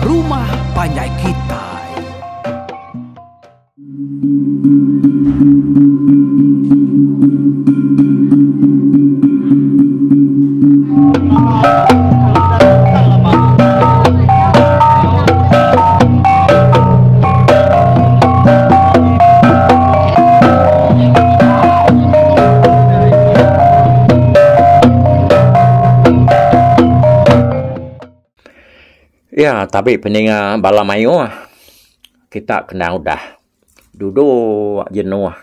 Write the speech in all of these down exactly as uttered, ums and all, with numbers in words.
Rumah Panjai Kitai. Ya, tapi peninga bala mayu kita kena udah duduk jenuh.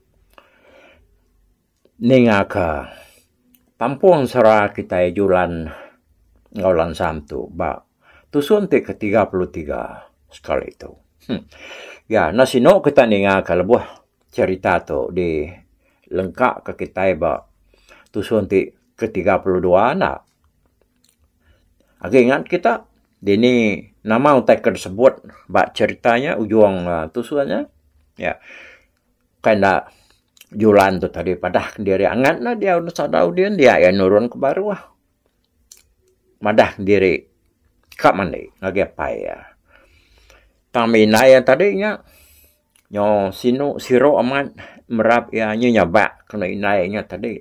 Ninga ke Tampuang Sera kita julan ngaulan samtu ba tusun te ke tiga puluh tiga sekali itu. Hmm. Ya, nasino kita ninga ke lebuh cerita tu di lengkap ke kita ba tusun te ke tiga puluh dua nak. Agak ingat kita Dini nama untuk tersebut bak ceritanya ujung uh, tusuannya ya kena julan tu tadi padah diri angat na dia udah sadau dia dia ya nurun ke baru ah madah diri kak mandi ngage apa ya tamina ya tadinya nyo sino siro amat merap ya nyonya bak kena inainya tadi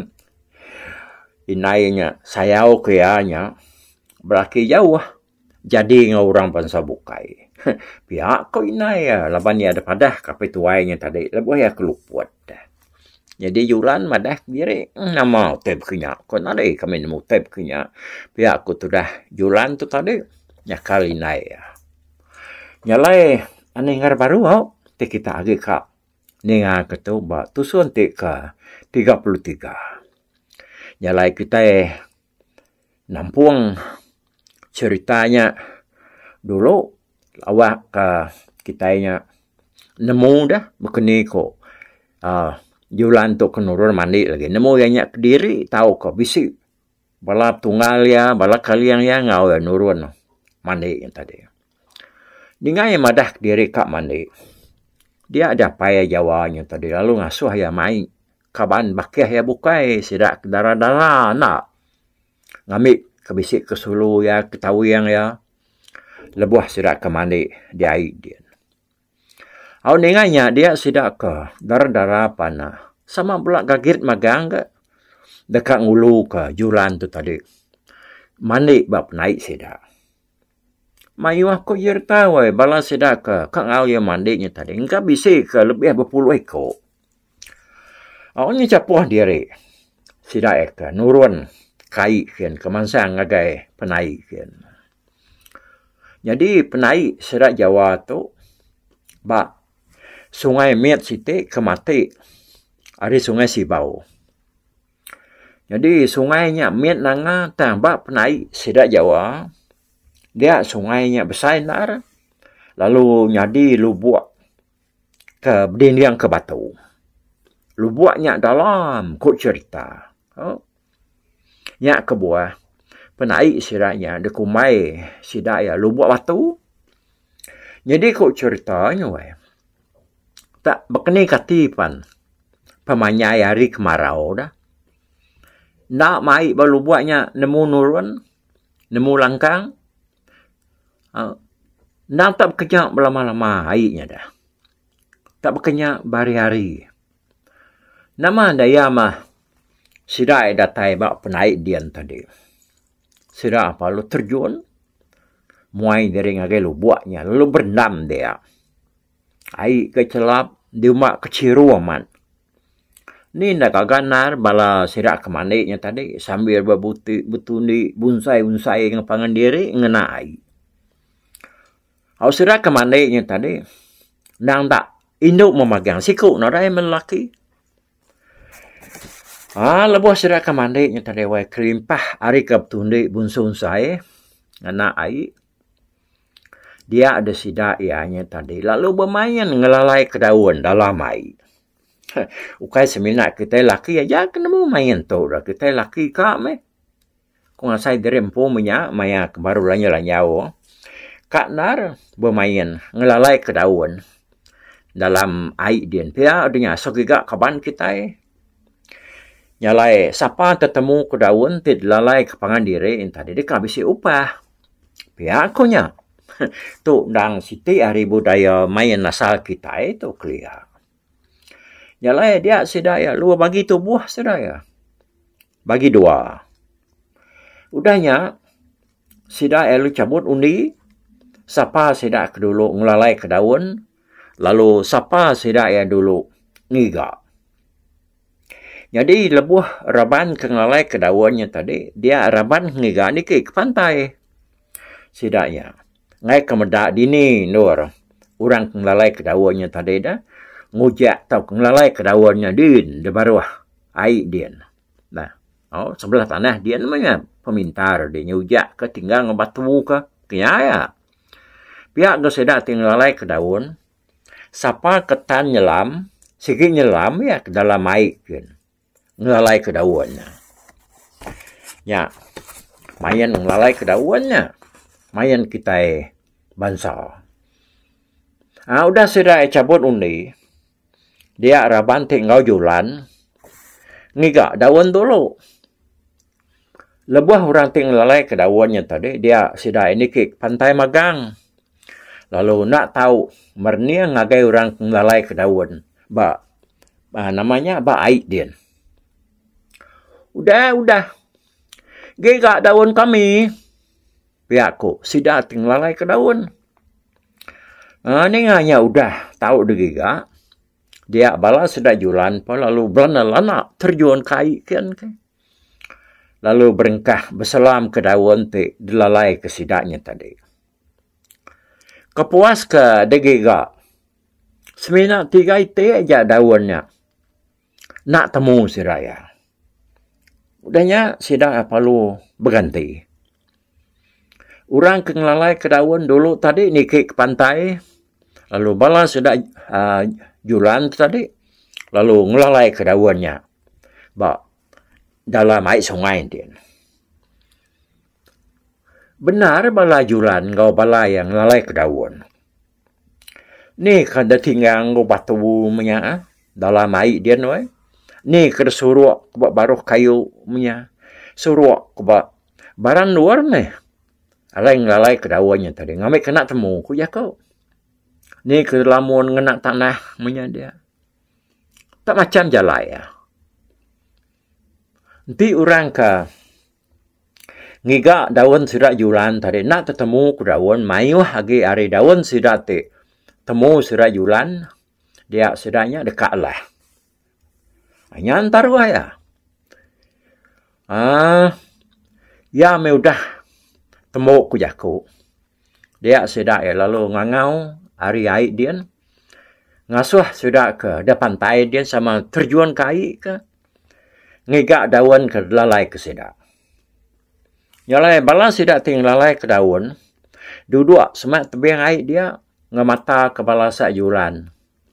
inainya saya oke ya nya berarti jauh jadi ngau orang bangsa bukai. Pihak kau inai ya, laban ni ada padah kapai tuainya tadi, lebih ya keluput. Jadi julan madah diri nama teb kenya. Kau nade kami nemu teb kenya. Pihak aku tu dah julan tu tadi, nyakal inai ya. Nyalai ane ngar baru au, te kita agi ka ninga ketu ba tusun te ka tiga puluh tiga. Nyalai kita nampuang ceritanya dulu awak ke kitanya nemu dah bekeni ko uh, julan tu kenurun mandi lagi nemu yang kediri tahu ko bisi bala tunggal ya bala kalian ya ngau ya nurun mandi yang tadi dengan madah diri kak mandi dia ada payah jawanya tadi lalu ngasuh ya mai kaban bakeh ya bukai sidak darah-darah nak ngambil kebisik ke sulu ya, ketahui yang ya. Lebuah sidak ke mandi dia air dia. Au ninganya dia sidak ke darah-darah panah. Sama pula gagit magang ke. Dekat ngulu ke julan tu tadi. Mandi bab naik sidak. Mayu aku yer tahu bala sidak ke kang au yang mandinya tadi. Engkau bisik ke lebih berpuluh ekor. Au ni capuh diri. Sidak ke nurun. Kai kian kemansang ngagai penai kian. Jadi penai serat Jawa tu ba sungai Miat Siti ke Mati ada sungai Sibau. Jadi sungainya Miat Nanga tang ba penai serat Jawa dia sungainya besar lalu nyadi lubuk ke berdinding ke batu. Lubuknya dalam kok cerita. Oh. Nya ke buah penai siratnya dekumai sidak ya lubuk batu. Jadi kok ceritanya weh. Tak bekeni katipan pemanyai hari kemarau dah. Nak mai balubuknya nemu nurun, nemu langkang. Uh, nak tak bekerja berlama-lama airnya dah. Tak bekerja bari-hari. Nama daya mah sirai datai bak penaik dian tadi. Sirai apa lu terjun. Muai dari ngagai lubuknya. Lalu berendam dia. Air kecelap. Di umak keciru aman. Ni nak kaganar bala sirai kemaniknya tadi. Sambil berbuti betuni bunsai-bunsai ngapangan diri. Ngena air. Au sirai kemaniknya tadi. Nang tak induk memagang siku. Narai melaki. Ah, lebuh sirak ke mandiknya tadi wai kerimpah ari ke tundi bunsun saya anak air. Dia ada sidak ianya tadi. Lalu bermain ngelalai ke daun dalam air. Ukai seminat kita laki aja kena mau main tu dah kita laki kak me. Kau ngasai derempu minyak maya baru lanya lanyau. Kak nar bermain ngelalai ke daun dalam air dia. Pia adanya sogiga kaban kita. Nyalai siapa tetemu ke daun tid lalai ke pangan diri tadi dia kabisi upah. Pihak akunya Tu dang siti hari budaya main asal kita itu clear. Yalah dia sedaya lu bagi tu buah sedaya. Bagi dua. Udahnya sedaya lu cabut undi. Siapa sedaya dulu ngelalai ke daun. Lalu siapa sedaya dulu ngiga. Jadi lebuh raban ke ngelalai ke daunnya tadi. Dia raban ngiga ni ke pantai. Sedaya. Ngai kemedak dini nur. Orang ngelalai ke daunnya tadi dah. Ngujak tau ngelalai ke daunnya din. Dia baru air din. Nah. Oh, sebelah tanah dia namanya pemintar. Dia nyujak ke tinggal ngebatu ke. Kaya. Pihak tu sedap tinggalai ke daun. Siapa ketan nyelam. Sikit nyelam ya ke dalam air. Ngelalai ke daunnya. Ya. Mayan ngelalai ke daunnya. Mayan kita bangsa. Ah, udah sudah cabut undi. Dia raban tinggal jualan. Ngiga daun dulu. Lebuh orang tinggalai ke daunnya tadi. Dia sudah ini ke pantai Magang. Lalu nak tahu mernia ngagai orang tinggalai ke daun. Ba, ah, namanya ba aik dia. Udah, udah. Giga daun kami. Pihakku sudah tinggalai ke daun. Ah, ni hanya udah tahu degiga. Dia bala sudah jualan pun lalu belana lana terjun kai kan ke. Lalu berengkah berselam ke daun te dilalai ke sidaknya tadi. Kepuas ke degiga. Semina tiga ite aja daunnya. Nak temu si raya. Udahnya sidak perlu berganti. Orang kengelalai ke daun dulu tadi ni ke pantai. Lalu bala sudah uh, jualan tadi. Lalu ngelalai ke daunnya. Ba, dalam air sungai dia. Benar bala jualan kau bala yang ngelalai ke daun. Ni kada tinggal kau batu punya dalam air dia noi. Ni kada suruh kau baru kayu punya. Suruh kau barang luar ni. Alai ngelalai ke daunnya tadi. Ngambil kena temu ku ya kau. Ni ke lamun ngenak tanah punya dia. Tak macam jalan ya. Nanti orang ke ngiga daun sudah jualan tadi. Nak tetemu ku daun. Mayu lagi hari daun sudah te. Temu sudah jualan. Dia sudahnya dekat lah. Hanya antar wah ya. Ah, ya me udah. Temu ku jaku. Dia sudah ya lalu ngangau hari air dia. Ngasuh sudah ke depan pantai dia sama terjun ke air ke. Ngigak daun ke lalai ke sudah. Nyalai bala sudah tinggal lalai ke daun. Duduk semak tebing air dia. Ngemata kepala sajuran.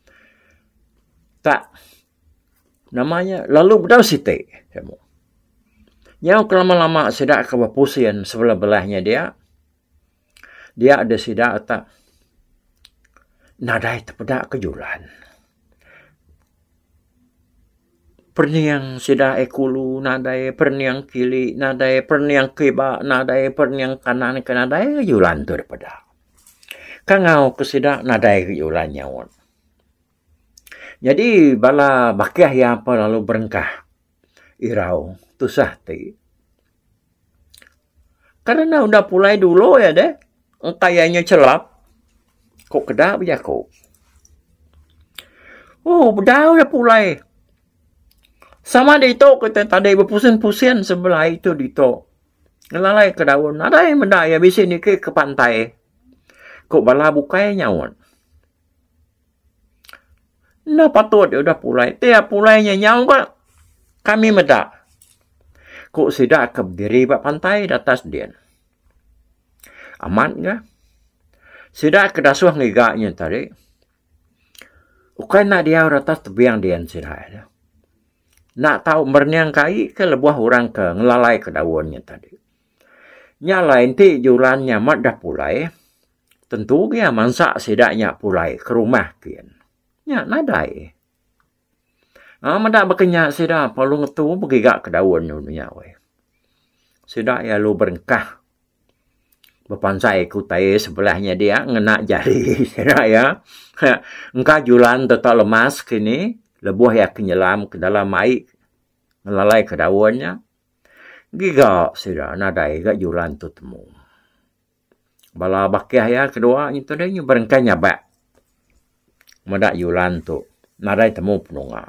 Tak. Namanya lalu berdau siti. Yang kelama-lama sidak ke bapusian sebelah-belahnya dia. Dia ada sidak tak. Nadai terpedak ke jualan. Perniang sidak ekulu, nadai perniang kili, nadai perniang kiba, nadai perniang kanan ke nadai ke jualan tu terpedak. Kangau ke sidak nadai ke jualan nyawon. Jadi bala bakiah yang apa lalu berengkah. Irau. Tu sahti. Karena udah pulai dulu ya deh. Kayaknya celap. Kok kedak ya kok. Oh, bedah udah pulai. Sama di itu kita tadi berpusing-pusing sebelah itu di itu. Ngelalai ke daun. Ada yang benda ya bisa ni ke, ke pantai. Kok bala bukanya nyawon. Nah patut dia udah pulai. Tiap pulainya nyawon kok. Kami medak. Kok sidak ke berdiri bak pantai di atas dia. Aman ke? Sidak ke dasuh ngigaknya tadi. Ukai nak dia di atas tebiang dia sidak. Nak tahu merniang kai ke lebuah orang ke ngelalai ke daunnya tadi. Nyala inti jualannya mat dah pulai. Tentu dia mansak sidaknya pulai ke rumah kian. Ya nadai. Ah, madak berkenyak sidak perlu ngetu bergigak ke daun dunia we. Sidak ya lu berengkah. Berpansai kutai sebelahnya dia ngena jari. Ya. Engkau julan tetap lemas kini. Lebuh ya kenyelam ke dalam air. Ngelalai ke daunnya. Giga sira nadai gak julan tu temu. Bala bakiah ya kedua itu dia berengkai nyabak. Medak julan tu. Nadai temu penunga.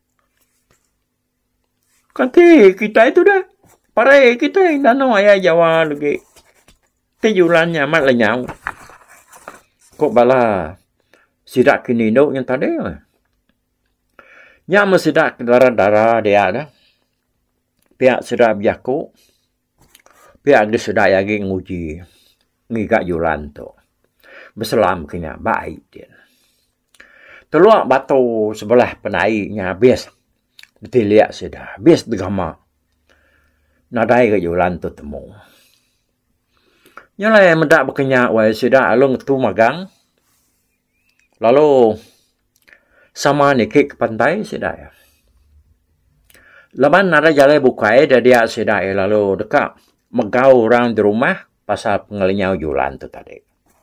Kanti kita itu dah. Parai kita yang danau ayah Jawa lagi. Ti julan nyamat lenyau. Kok bala sidak kini dok yang tadi. Nya mesidak darah-darah dia dah. Pihak sudah biaku. Pihak dia sudah lagi nguji. Ngigak julan tu. Berselam kena baik dia. Teluak batu sebelah penaiknya habis. Betul lihat sudah. Habis digama. Nadai ke julan tu temu. Nyalai mendak berkenyak. Wai sudah alung tu magang. Lalu. Sama nikik ke pantai sudah ya. Laban ada jalan bukai dan dia sudah lalu dekat megau orang di rumah pasal pengelinyau julan tu tadi.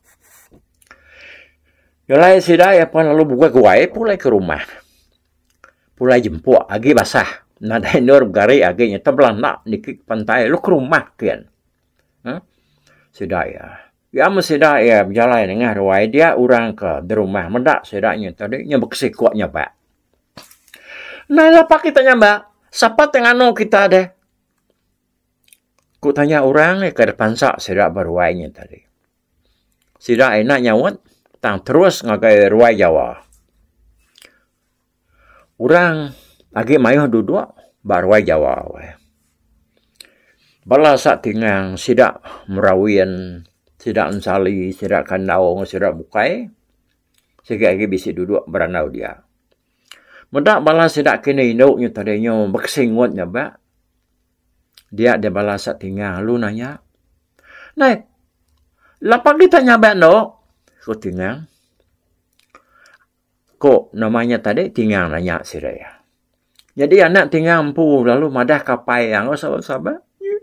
Julan sudah ya pun lalu buka kuai pulai ke rumah. Pulai jemput agi basah. Nada nur gari agi nya tebelang nak nikik pantai lu ke rumah kian. Huh? Sudah ya. Ya sudah ya berjalan dengan ruai dia orang ke di rumah mendak sudahnya tadi nya berkesikutnya pak. Nah apa kita nyambak? Siapa tengano kita deh? Ku tanya orang ke depan sak sidak berwainya tadi. Sidak enak nyawat, tang terus ngagai ruai Jawa. Orang agi mayuh duduk berwai Jawa. Bala sak tingang sidak merawian, sidak ensali, sidak kandau, sidak bukai. Sikit lagi bisi duduk beranau dia. Mendak bala sidak kini induknya tadinya berkesingutnya bak. Dia ada bala sak tinggal lu nanya. Nah, lapa kita nyabak no? Kau tinggal. Kok namanya tadi tinggal nanya si Raya. Jadi anak tinggal empu lalu madah kapai yang oh sahabat-sahabat.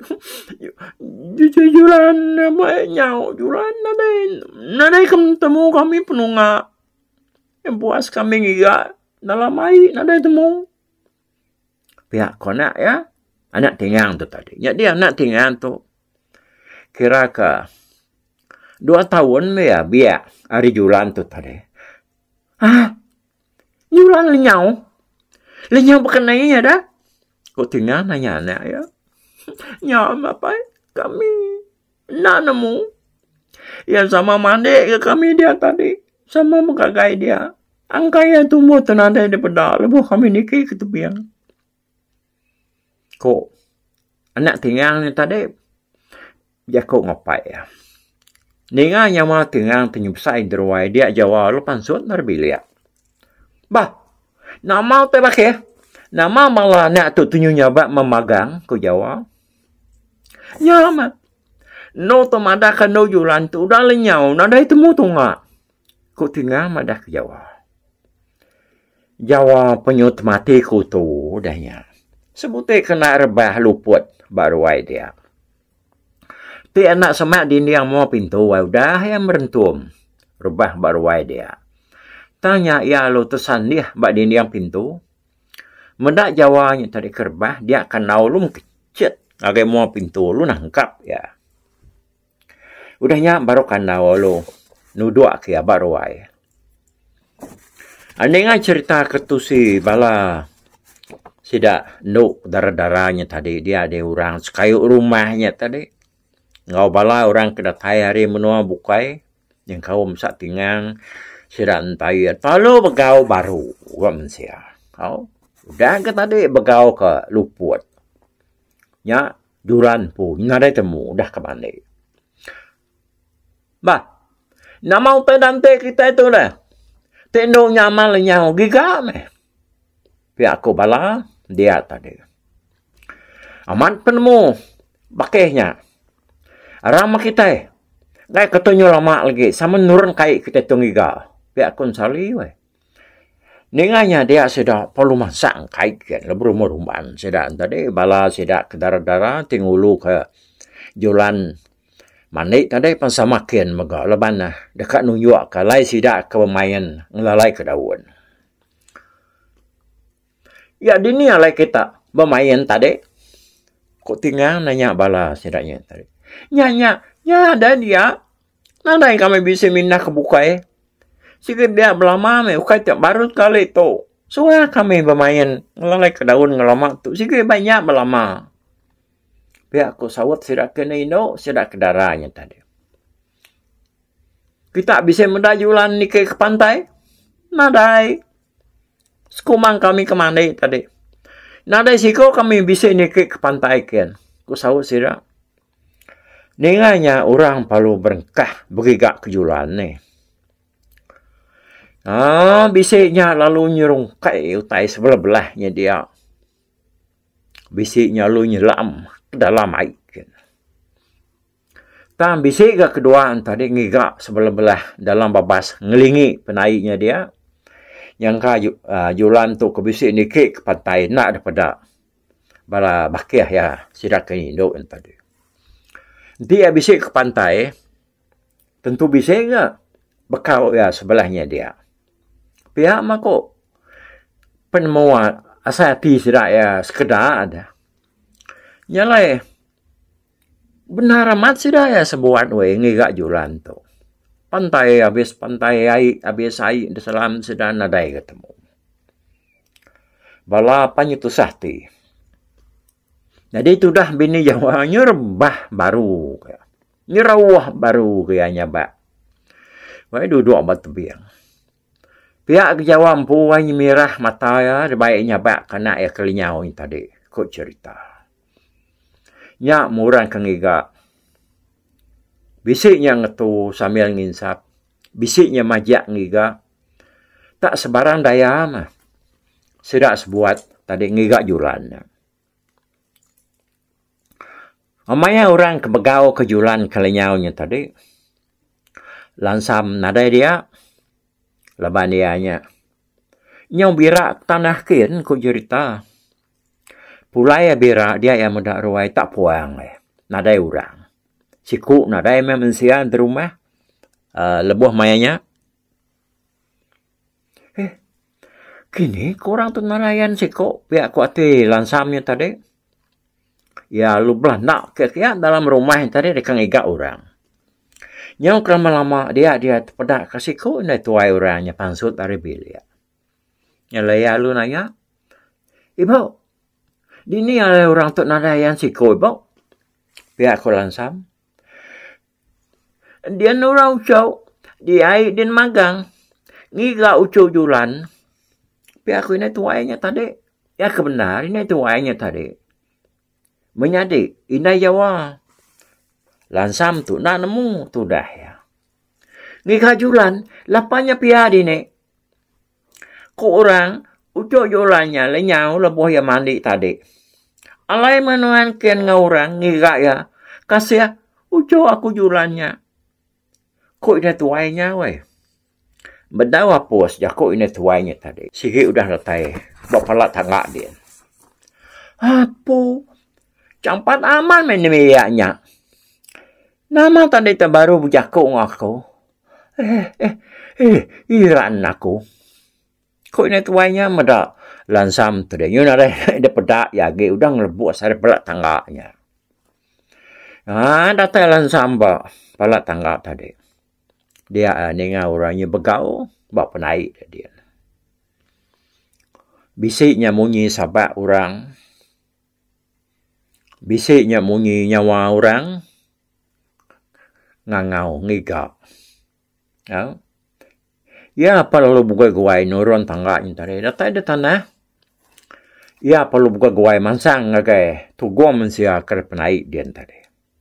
Jujuran namanya juran nadai nadai ketemu kami penunga. Yang puas kami ngiga. Dalam air, ada temu. Pihak konak ya. Anak tinggal tu tadi. Jadi anak tinggal tu. Kira ke. Dua tahun ya biar. Hari julan tu tadi. Hah? Julan lenyau? Lenyau berkenainya dah? Kau tinggal nanya anak ya. Ya apa? Kami nak nemu. Yang sama mandi ke kami dia tadi. Sama mengkagai dia. Angkai yang tumbuh tenada daripada lebuh kami nikah ke tepian. Kok anak tinggal ni tadi dia kok ngapai ya. Dengar yang mau tinggal penyusai derwai dia Jawa lu pansut narbilia. Bah, nama tu pakai. Nama malah nak tu tunjunya bak memagang ke Jawa. Ya mat. No to madah kan no julan tu dah lenyau, nada temu tu ngak. Kok tinggal madah ke Jawa. Jawa penyut mati kutu dahnya. Sebutnya kena rebah luput baru wai dia. Ti anak semak di yang mau pintu wai dah yang merentum. Rebah baru wai dia. Tanya ya lo tesan dia bak di yang pintu. Mendak Jawanya tadi kerbah dia akan naulum kecet. Agai mau pintu lu nangkap ya. Udahnya baru kan naulu. Nuduk ke baru wai. Andai cerita ketusi bala sidak nuk darah-darahnya tadi dia ada orang sekayuk rumahnya tadi ngau bala orang kedatai hari menua bukai yang kaum sak tingang sidak entai lalu begau baru gua mensia kau udah ke tadi begau ke luput nya juran pu ngada temu dah ke mana bah nama utai dante kita itu dah tendo nyaman lenyau giga meh. Pihak aku bala dia tadi. Aman penemu bakehnya. Rama kita. Gai ketonyo lama lagi sama nurun kai kita tunggiga. Pihak kun sali we. Ninganya dia sudah perlu masang kai kan lebur rumban sudah tadi bala sudah ke darah-darah tingulu ke julan Manik tadi pansamakin maga laban na dekat nunjuk kalai sidak ke pemain ngelalai ke daun. Ya dini alai kita bermain tadi. Kok tinggal nanya bala sidaknya tadi. Nya-nya, ya ada dia. Nada yang kami bisa minah ke bukai. Sikit dia belama me ukai tiap baru kali tu. Soalnya kami bermain ngelalai ke daun ngelamak tu. Sikit banyak belama. Pihak ku sawat sidak kena ino, sidak ke darahnya tadi. Kita bisa mendajulan ni ke pantai? Nadai. Sekumang kami ke mana tadi. Nadai siko kami bisa ni ke pantai kan. Ku sawat sidak. Ninganya orang perlu berengkah berigak kejulan ni. Ah, bisiknya lalu nyerung kai utai sebelah belahnya dia. Bisiknya lalu nyelam ke dalam air. Tam bisik ke kedua tadi ngigak sebelah belah dalam babas ngelingi penaiknya dia. Yang ka uh, julan tu ke bisik ni ke pantai nak daripada bala bakiah ya sidak ini do tadi. Dia bisik ke pantai tentu bisik ke bekau ya sebelahnya dia. Pihak mako penemuan asal hati sidak ya sekedar ada. Nyalai benar amat sidak ya sebuat we ngigak julan tu. Pantai habis pantai air habis air di selam sedang nadai ketemu. Bala panyitu sahti. Jadi itu dah bini Jawa nyerbah baru. Nyerawah baru kayaknya bak. Wai duduk bat tebiang. Pihak ke Jawa empu wai mirah mata ya baiknya bak kena ya kelinyau ini tadi. Kok cerita. Nyak murang kengiga. Bisiknya ngetu sambil nginsap. Bisiknya majak ngiga. Tak sebarang daya mah. Sedak sebuat tadi ngiga julannya. Amaya orang kebegau ke julan kelinyaunya tadi. Lansam nadai dia. Leban dianya. Nyau birak tanah kin ku cerita. Pulai birak dia yang muda ruai tak puang leh. Nadai orang. Siku nadai memang sian di rumah. Uh, lebuh mayanya. Eh. Kini kurang tu narayan siku. Biar kuati lansamnya tadi. Ya lu belah nak kira dalam rumah yang tadi dekang iga orang. Nyau lama-lama dia dia terpedak kasih ku ini tuai orangnya pansut dari bilik. Nyalai ya lu nanya. Ibu. Dini ada orang tu nadayan si ku ibu. Biar aku lansam. Dia nurau ucau. Dia dia magang. Ngiga ucau julan. Biar aku ini tuainya tadi. Ya kebenar ini tuainya tadi. Menyadik, inai Jawa. Lansam tu nak nemu tu dah ya. Ngika julan, lapanya piadi ni. Ku orang, ucok julannya lenyau lebuh ya mandi tadi. Alai menuan kian ngorang ngika ya. Kasih ucok aku julannya. Ku ini tuainya weh. Berdawa pos ya ku ini tuainya tadi. Sikit udah letai. Bapak tanggak dia. Apa? Campat aman menemiaknya. Nama tadi terbaru bujakku aku. Eh, eh, eh, iran aku. Kok ini tuanya meda lansam tu dia. Yun ada ada pedak ya, ge udah ngelebuk sari pelak tangganya. Ah, datang lansam ba pelak tangga tadi. Dia nenga orangnya begau, bak penaik dia. Bisiknya munyi sabak orang. Bisiknya munyi nyawa orang. Ngangau, ngigak. Ya. Ya, perlu buka guai nurun tangganya tadi. Datang ada tanah. Ya, perlu buka guai mansang ngagai. Tugu mensia kerap naik dia tadi.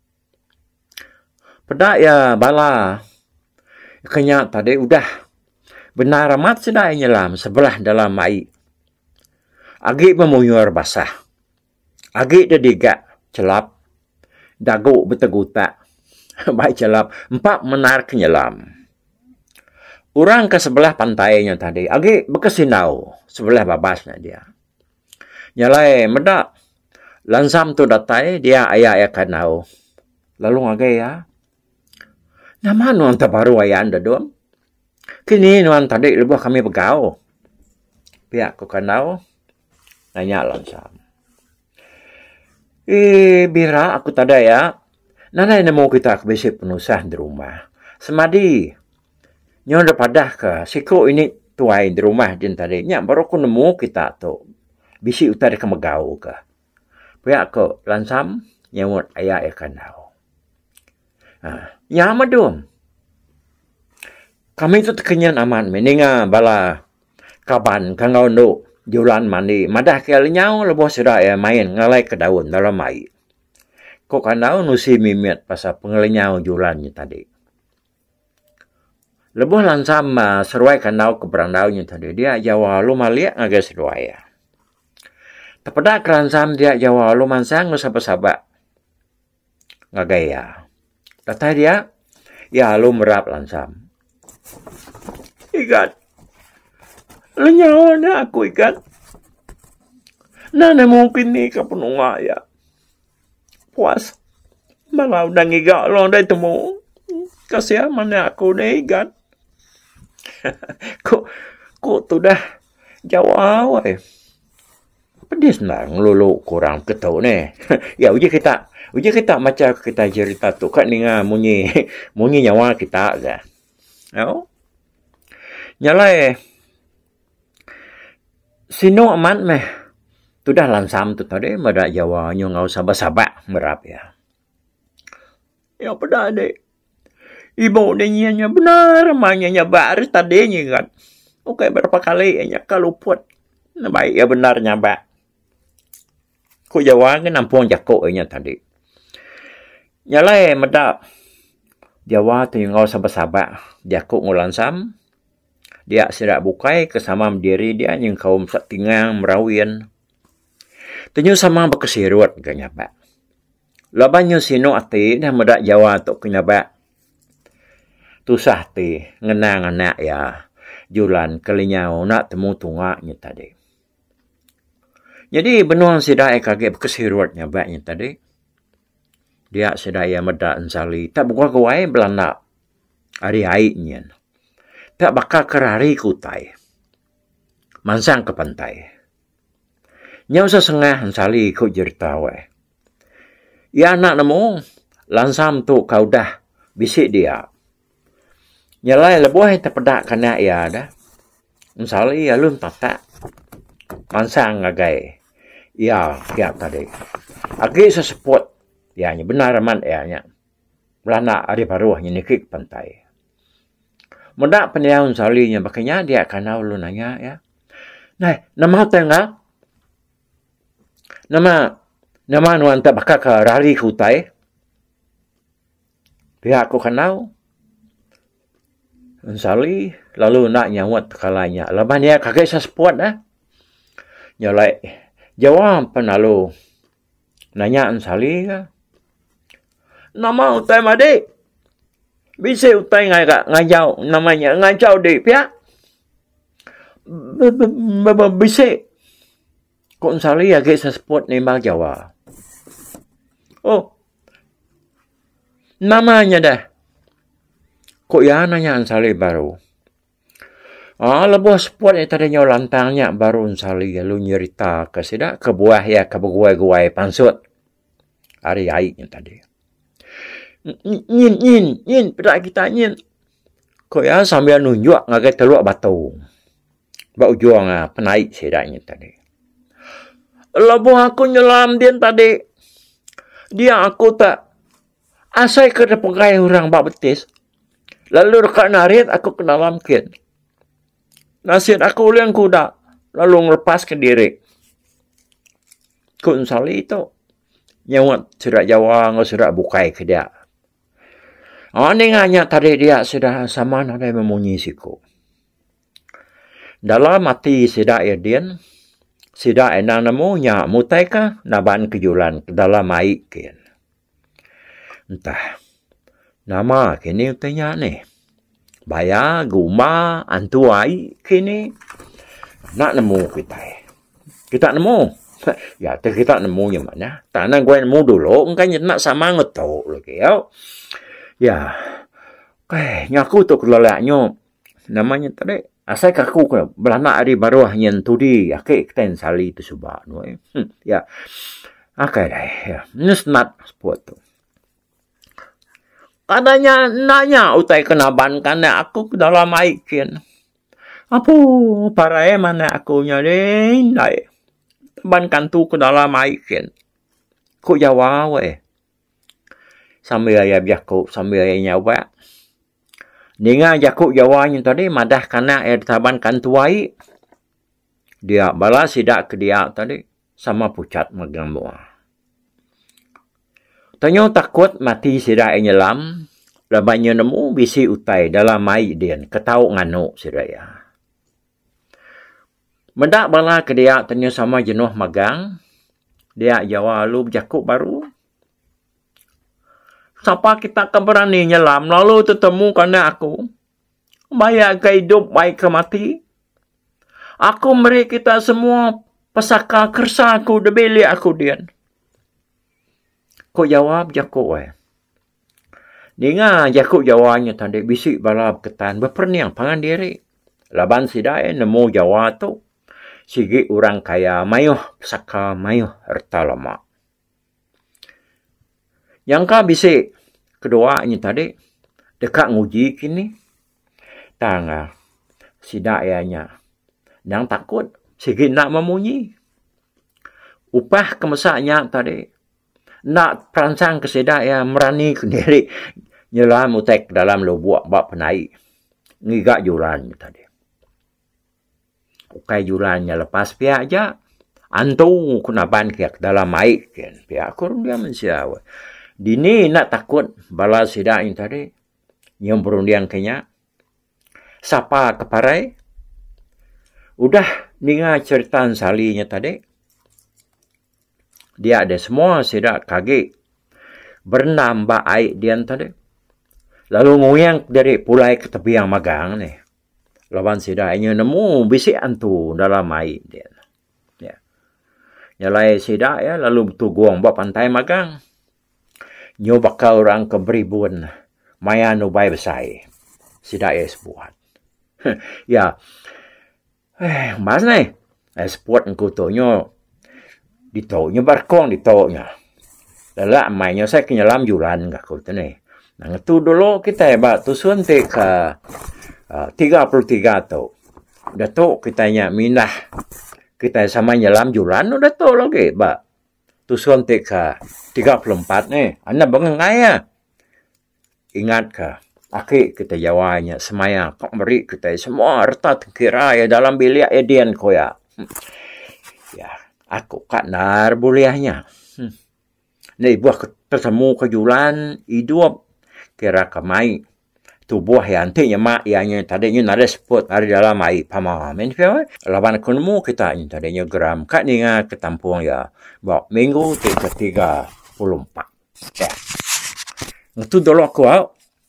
Pedak ya, bala. Kenyak tadi udah. Benar amat sedai nyelam sebelah dalam air. Agik memuyur basah. Agik dia digak. Celap, dagu bertegutak, baik celap, empat menar kenyelam. Orang ke sebelah pantainya tadi, agi berkesinau, sebelah babasnya dia. Nyalai, medak, lansam tu datai, dia ayah-ayah kanau. Lalu agi ya, Nama nuan terbaru ayah anda doang. Kini nuan tadi lebih kami begau. Pihak ko kanau. Nanya langsam. Eh, bira aku tada ya. Nanai nemu kita kebisi penusah di rumah. Semadi. Nyon dapadah ke. Siko ini tuai di rumah jen tadi. Nyak baru aku nemu kita tu. Bisi utara ke megau ke. Pihak ko langsam. Nyamut ayah ya kanau. Ah, ya madum. Kami tu terkenyan aman. Meninga bala kaban kangau no julan mandi. Madah ke nyau lebo sudah ya main ngalai ke daun dalam mai. Kok kanau nusi mimiat pasal pengelenyau julannya tadi. Lebo langsam uh, seruai kanau ke berang daunnya tadi. Dia jawa lu maliak ngagai seruai ya. Tepedak langsam dia jawa lu mansang nusabak-sabak. Ngagai ya. Datang dia, ya lu merap langsam. Ikat. Lenyau na aku ikat. Nana mungkin ni kapununga ya. Puas. Malah udah ngigak long dah temu. Kasih mana aku dah ikat. Kok, kok tu dah jawab eh. Pedis nak ngelulu kurang ketuk ni. Ya uji kita. Uji kita macam kita cerita tu. Kat ni ngah munyi. Munyi nyawa kita ke. Ya. Nyalai. Sino amat meh. Tu dah lansam tu tadi. Mada Jawa nyo ngau sabak-sabak merap ya. Ya pada adik. Ibu dia nya benar. Manya baris tadi nya kan. Oke berapa kali nya kalau put. Nah, baik ya benar nyabak. Kok Jawa ke nampung jakok nya tadi. Nyalai mada Jawa tu ngau sabak-sabak. Jakok ngulansam. Dia sedak bukai kesama diri dia yang kaum satingang merawin. Tenyu sama berkesirut ke nyabak. Labanyo sino ati dah medak Jawa tu ke nyabak. Tusah ti ngenang anak ya. Julan kelinyau nak temu tungaknya tadi. Jadi benuang sidai kaget berkesirut nyabaknya tadi. Dia sidai medak ensali. Tak buka kawai belanda. Hari haiknya. Tak bakal kerari kutai. Mansang ke pantai. Nyau sesengah ensali ku cerita weh. Ya anak nemu. Lansam tu kau dah bisik dia. Nyalai lebuh terpedak kena ya dah. Ensali ya lun tatak. Mansang ngagai. Ya, ya tadi. Agi seseput. Ya, benar man ya nya. Belanda hari baru hanya nikik pantai. Mudah penyaun salinya bakanya dia kanau lu nanya ya. Nah, nama tengah. Nama nama nuan tak bakal ke rari kutai. Dia aku kanau. Sali lalu nak nyawat kalanya. Lepas dia kakek sespuat dah. Nyalai jawab penalu. Nanya Ansali ke? Nama utai madi. Bisa utai ngai kak ngajau namanya ngajau di pihak. Bisa. Kok Ansali agak sespuat ni bang Jawa. Oh. Namanya dah. Kok ya nanya Ansali baru. Ah, lebuh sport yang tadinya lantangnya baru Ansali lalu nyerita ke sidak ke buah ya ke beguai-guai pansut. Hari aiknya tadi. Nyin, nyin, nyin, pedak kita nyin. Kok ya sambil nunjuk ngagai teluk batu. Bak ujung ah, penaik sidaknya tadi. Lebuh aku nyelam dia tadi. Dia aku tak asai ke depan orang bak betis. Lalu dekat narit aku kena lamkin. Nasib aku uliang kuda. Lalu ngelepas ke diri. Kau Ansali itu. Nyawat surat Jawa. Nggak surat bukai ke dia. Oh, ini nganya tadi dia sudah sama ada memunyi siku. Dalam mati sidak Erdian. Sidak enang nemu. Nyak mutai ka. Naban kejulan. Dalam aik kian. Entah. Nama kini utanya ni. Baya, guma, antuai kini. Nak nemu kita. Kita nemu. Ya, kita nemu yang mana. Tanah gue nemu dulu. Engkau nak sama ngetok lagi. Ya. Ya. Eh, nyaku tu kelalaknya. Namanya tadi. Asal kaku ke belana ari baru nyen tudi ake ten sali tu subak no. Hmm, ya. Akai dah ya. Nusnat sport tu. Katanya nanya utai kenaban kana aku ke dalam aikin. Apa para mana aku nyari dai. Ban kantu ke dalam aikin. Ku jawab we. Sambil ayah biaku sambil ayah nyawa. Dengar jakuk jawanya tadi madah kana air taban kantuai. Dia balas sidak ke dia tadi sama pucat megang buah. Tanya takut mati sidak nyelam. Labanya nemu bisi utai dalam mai dian ketau nganu siraya. Mendak bala ke dia tanya sama jenuh magang. Dia jawab lu jakuk baru. Siapa kita akan berani nyelam lalu tertemu karena aku. Baik ke hidup, baik ke mati. Aku meri kita semua pesaka kersa aku debeli aku dian. Kau jawab jakuk eh. Dengar jakuk jawabnya tadi bisik balap ketan berperniang pangan diri. Laban sidai nemu jawab tu. Sigi orang kaya mayuh pesaka mayuh harta lama. Yang ka bisik keduanya tadi dekat nguji kini tangga sidayanya yang takut sigi nak memunyi upah kemesaknya tadi nak perancang kesedaya merani sendiri nyelam utek dalam lubuk bak penai ngigak juran tadi ukai jurannya lepas pihak aja antu kunaban kiak dalam air kan pihak kurang dia mensiawa. Dini nak takut balas sidak yang tadi. Yang berundian kenya. Sapa keparai. Udah dengar cerita salinya tadi. Dia ada semua sidak kaget. Berenam bak air dia tadi. Lalu nguyang dari pulai ke tepi yang magang ni. Lawan sidaknya nemu bisik antu dalam air dia. Ya. Nyalai sidak ya lalu bertuguang bak pantai magang. Nyo bakal orang ke beribun. Maya no bay besai. Sidak es buat. Ya. Eh, mas ni. Es buat engkau tu nyo. Ditoknya barkong ditoknya. Lala mainnya saya kenyalam juran gak kau tu ni. Nah, tu dulu kita hebat. Tu suntik ke uh, tiga puluh tiga tu. Datuk kitanya minah. Kita sama nyelam juran. Udah tu lagi, Pak. Tu suntik ke tiga puluh empat ni. Anda bengengai ya. Ingat ke. Akhir kita jawabnya. Semaya. Kok beri kita semua harta terkira ya dalam bilik edian ko ya. Hmm. Ya. Aku kat nar buliahnya. Hmm. Ni buah ketemu kejulan. Hidup. Kira kemai. Tubuh yang antiknya mak. Yang tadinya nada seput. Ada dalam air. Pamahamin. Laban kunemu kita. Yang tadinya geram. Kat ni nga ketampung ya. Bawa minggu ke tiga puluh empat. Ya. Itu dulu aku au.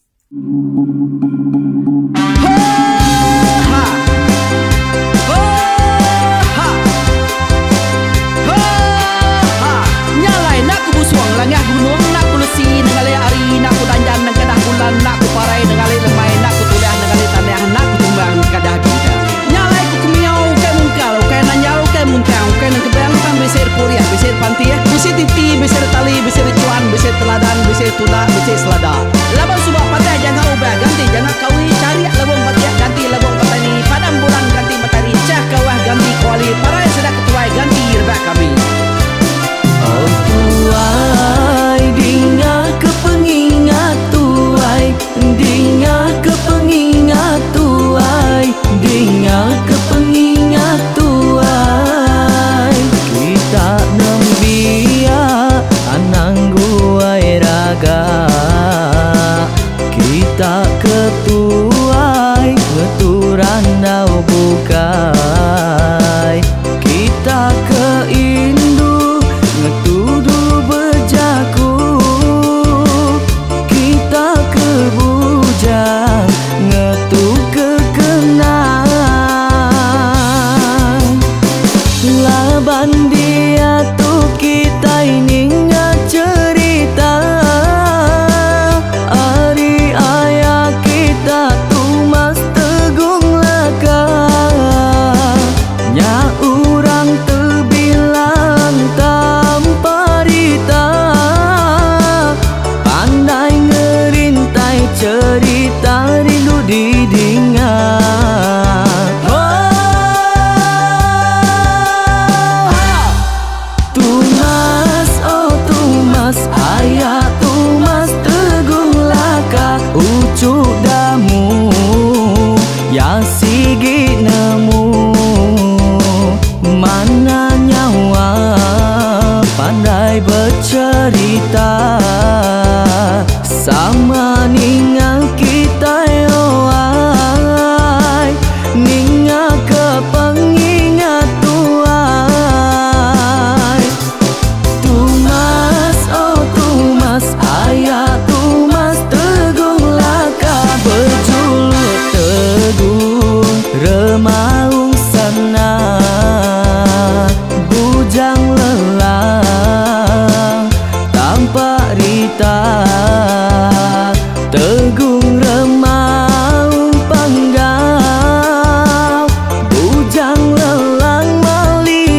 Nyalai nak ku busuang langah gunung nak ku lesi nengalai ari nak ku danjan nang kadah bulan nak ku parai nengalai lemai nak ku tuliah nengalai tanah nak ku tumbang kadah kita. Nyalai ku kumiau ke mungkal ke nanyal ke muntang ke nang kebang tang besir kuliah besir pantiah besir titi besir tali besir cuan besir teladan besir tuna besir selada. Labang subak patah jangan ubah ganti jangan kawi cari labang patah ganti labang petani padam bulan ganti matahari cah kawah ganti kuali parai sedak ketuai ganti rebak kami. Oh tuai, dinga kepengingat tuai, dinga kepengingat tuai, dinga kepengingat tuai. Kita nembia anang guai raga, kita ketuai keturan nau bukai, kita keindu ngetudu bejaku, kita kebujang ngetu kekenang. Laban dia tu kita ini cerita, ari ayah sama ninga kita yoai, ninga ke pengingat tuai. Tumas oh tumas ayah tumas tegung laka berjulur tegung remaung sana bujang lelang tanpa rita tegung remaung panggau bujang lelang mali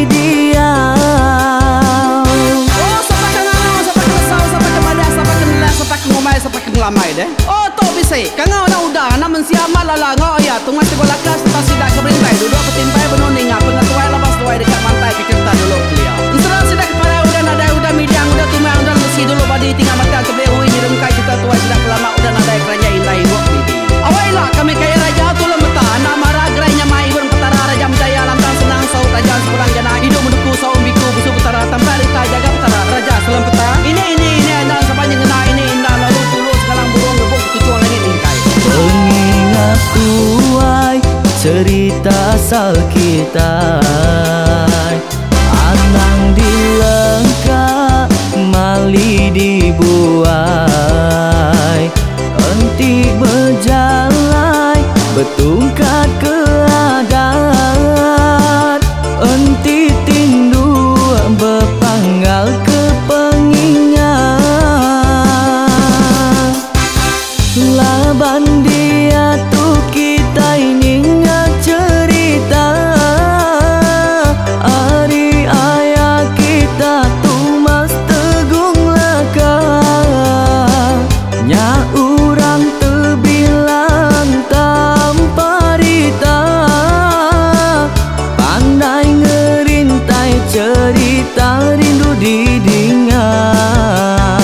diau. Oh, siapa kenal, siapa kesal, siapa kemadah, siapa kenal, siapa ngomai, siapa ngelamai deh. Oh, to bisa. Kangau na udah, namun siapa lala ngau ya. Tungas tiga lakas, kita sidak keberintai. Duduk ketimpai benoning, pengatuai lepas tuai dekat pantai kekerta dulu beliau. Inserah sidak kepada udah nada udah midang udah tumang udah mesti dulu badi tinggal mata kebehu ini rumkai kita tuai sidak lama udah nada kerja indah ibu bidi. Awailah kami kaya raja tu lemeta, nak marah gerainya mai burung petara raja menjaya lantang senang saut raja sepulang jana hidup menduku saum biku busuk petara tanpa rita jaga petara raja selam peta. Ini ini ini anda sepanjang kena ini indah lalu tulus sekarang burung gebuk ketujuan langit ingkai. Pengingat tuai cerita asal kita, anang dilengkap mali dibuai, enti berjalan betungkat ke adat, enti tindu berpanggal ke pengingat. Laban dia tuh kita ini nggak cerita, hari ayah kita tuh mas tegung laka, nya urang terbilang tanpa rita, pandai ngerintai cerita rindu didingat.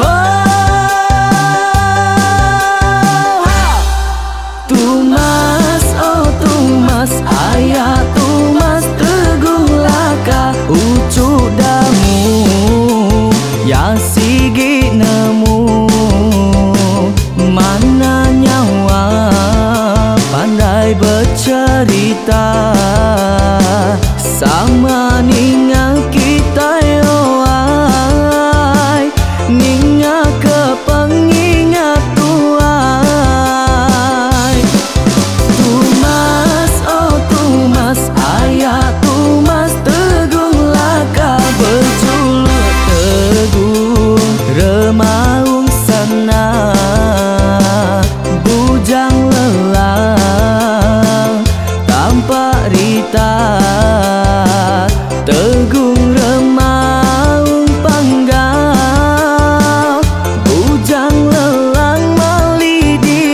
Tumas oh tumas ayah tumas tegung laka ucuk damu ya sigi nemu mana nyawa pandai bercerita sama ninga kita yoai, ninga ke pengingat tuai. Tumas oh tumas ayah tumas tegung laka berjulur tegung remaung sana bujang lelang tanpa rita tegung remaung panggau bujang lelang mali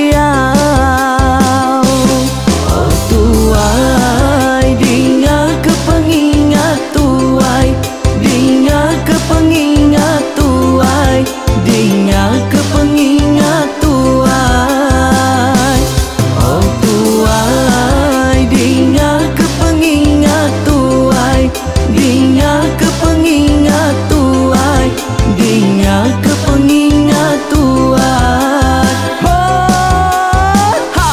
diau. Oh tuai dinga ke pengingat tuai, dinga ke pengingat tuai, dinga ke pengingat tuai. Oh tuai dinga ke pengingat tuai, dinga ke pengingat tuai, dinga ke pengingat tuai. Oh, ha.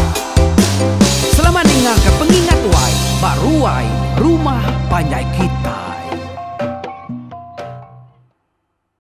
Selamat dengar ke pengingat tuai, baruai rumah panjai kita.